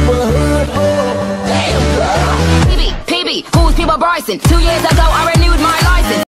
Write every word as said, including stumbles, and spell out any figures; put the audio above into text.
neighborhood. Oh, damn, girl. P B, P B, who's People Bryson? Two years ago I renewed my license.